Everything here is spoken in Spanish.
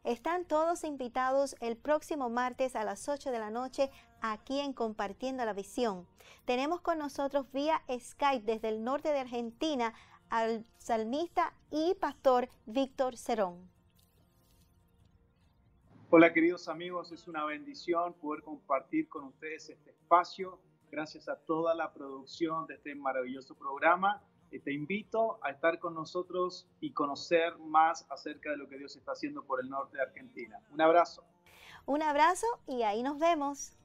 Están todos invitados el próximo martes a las 8 de la noche aquí en Compartiendo la Visión. Tenemos con nosotros vía Skype desde el norte de Argentina al salmista y pastor Víctor Cerón. Hola queridos amigos, es una bendición poder compartir con ustedes este espacio. Gracias a toda la producción de este maravilloso programa. Te invito a estar con nosotros y conocer más acerca de lo que Dios está haciendo por el norte de Argentina. Un abrazo. Un abrazo y ahí nos vemos.